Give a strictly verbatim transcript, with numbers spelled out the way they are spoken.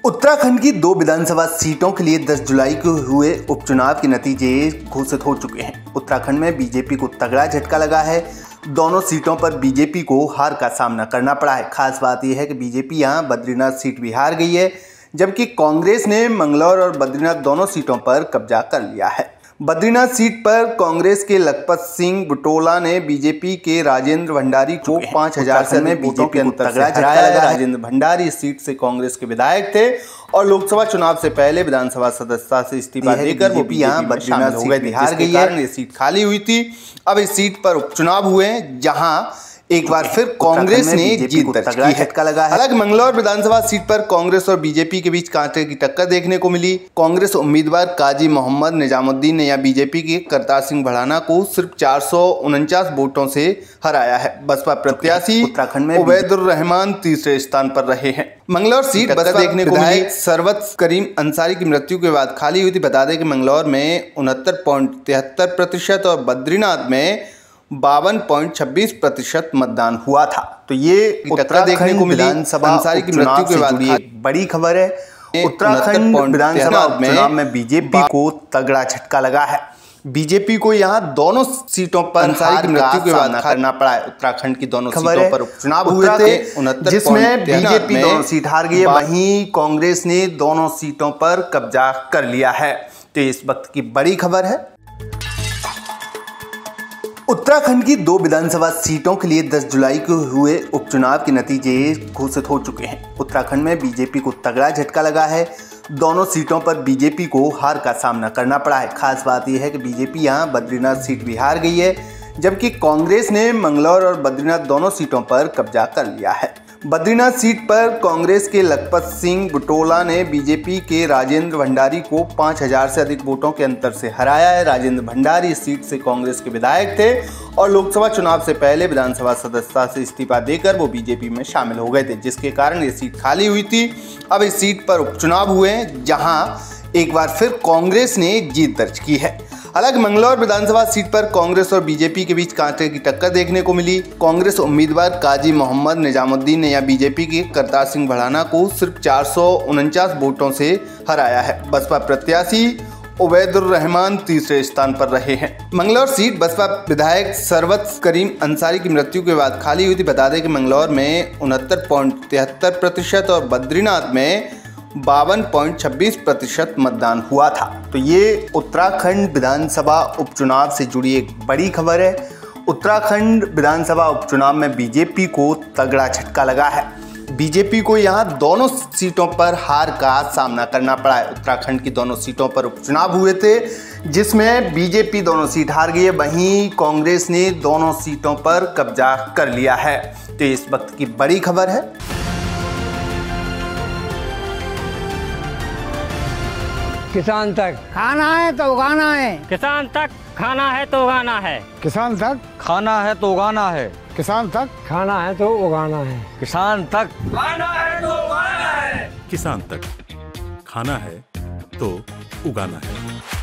उत्तराखंड की दो विधानसभा सीटों के लिए दस जुलाई को हुए उपचुनाव के नतीजे घोषित हो चुके हैं। उत्तराखंड में बीजेपी को तगड़ा झटका लगा है। दोनों सीटों पर बीजेपी को हार का सामना करना पड़ा है। खास बात यह है कि बीजेपी यहां बद्रीनाथ सीट भी हार गई है, जबकि कांग्रेस ने मंगलौर और बद्रीनाथ दोनों सीटों पर कब्जा कर लिया है। बद्रीनाथ सीट पर कांग्रेस के लखपत सिंह बुटोला ने बीजेपी के राजेंद्र भंडारी को पांच हजार से में बीजेपी को तगड़ा झटका लगा। राजेंद्र भंडारी इस सीट से कांग्रेस के विधायक थे और लोकसभा चुनाव से पहले विधानसभा सदस्यता से इस्तीफा देकर वो भी यहाँ बद्रीनाथ सीट में हार गई है। ये सीट खाली हुई थी। अब इस सीट पर उपचुनाव हुए, जहां एक बार फिर कांग्रेस ने जीत दर्ज की है। झटका लगा है। हालांकि मंगलौर विधानसभा सीट पर कांग्रेस और बीजेपी के बीच कांटे की टक्कर देखने को मिली। कांग्रेस उम्मीदवार काजी मोहम्मद निजामुद्दीन ने या बीजेपी के करतार सिंह भड़ाना को सिर्फ चार सौ उनचास वोटों से हराया है। बसपा प्रत्याशी उत्तराखंड में उबैदुर रहमान तीसरे स्थान पर रहे हैं। मंगलौर सीट बसपा देखने को मिली। सरवत करीम अंसारी की मृत्यु के बाद खाली हुई थी। बता दें कि मंगलौर में उनहत्तर पॉइंट तिहत्तर प्रतिशत और बद्रीनाथ में बावन पॉइंट छब्बीस प्रतिशत मतदान हुआ था। तो ये उत्तराखंड देखने को मिली। अंसारी की मृत्यु के बाद एक बड़ी खबर है। उत्तराखंड विधानसभा उपचुनाव में बीजेपी को तगड़ा झटका लगा है। बीजेपी को यहाँ दोनों सीटों पर अंसारी की मृत्यु के बाद करना पड़ा है। उत्तराखंड की दोनों सीटों पर उपचुनाव हुए थे, जिसमें बीजेपी दोनों सीट हार गई है, वहीं कांग्रेस ने दोनों सीटों पर कब्जा कर लिया है। तो इस वक्त की बड़ी खबर है। उत्तराखंड की दो विधानसभा सीटों के लिए दस जुलाई को हुए उपचुनाव के नतीजे घोषित हो चुके हैं। उत्तराखंड में बीजेपी को तगड़ा झटका लगा है। दोनों सीटों पर बीजेपी को हार का सामना करना पड़ा है। खास बात यह है कि बीजेपी यहां बद्रीनाथ सीट भी हार गई है, जबकि कांग्रेस ने मंगलौर और बद्रीनाथ दोनों सीटों पर कब्जा कर लिया है। बद्रीनाथ सीट पर कांग्रेस के लखपत सिंह बुटोला ने बीजेपी के राजेंद्र भंडारी को पाँच हजार से अधिक वोटों के अंतर से हराया है। राजेंद्र भंडारी इस सीट से कांग्रेस के विधायक थे और लोकसभा चुनाव से पहले विधानसभा सदस्यता से इस्तीफा देकर वो बीजेपी में शामिल हो गए थे, जिसके कारण ये सीट खाली हुई थी। अब इस सीट पर उपचुनाव हुए, जहां एक बार फिर कांग्रेस ने जीत दर्ज की है। हालांकि मंगलौर विधानसभा सीट पर कांग्रेस और बीजेपी के बीच कांटे की टक्कर देखने को मिली। कांग्रेस उम्मीदवार काजी मोहम्मद निजामुद्दीन ने या बीजेपी के करतार सिंह भड़ाना को सिर्फ चार सौ उनचास वोटों से हराया है। बसपा प्रत्याशी उबैदुर रहमान तीसरे स्थान पर रहे हैं। मंगलौर सीट बसपा विधायक सरवत करीम अंसारी की मृत्यु के बाद खाली हुई थी। बता दें कि मंगलौर में उनहत्तर पॉइंट तिहत्तर प्रतिशत और बद्रीनाथ में बावन पॉइंट छब्बीस प्रतिशत मतदान हुआ था। तो ये उत्तराखंड विधानसभा उपचुनाव से जुड़ी एक बड़ी खबर है। उत्तराखंड विधानसभा उपचुनाव में बीजेपी को तगड़ा झटका लगा है। बीजेपी को यहाँ दोनों सीटों पर हार का सामना करना पड़ा है। उत्तराखंड की दोनों सीटों पर उपचुनाव हुए थे, जिसमें बीजेपी दोनों सीट हार गई है, वहीं कांग्रेस ने दोनों सीटों पर कब्जा कर लिया है। तो इस वक्त की बड़ी खबर है। किसान तक खाना है तो उगाना है। किसान तक खाना है तो उगाना है। किसान तक खाना है तो उगाना है। किसान तक खाना है तो उगाना है। किसान तक खाना है तो उगाना है। किसान तक खाना है तो उगाना है।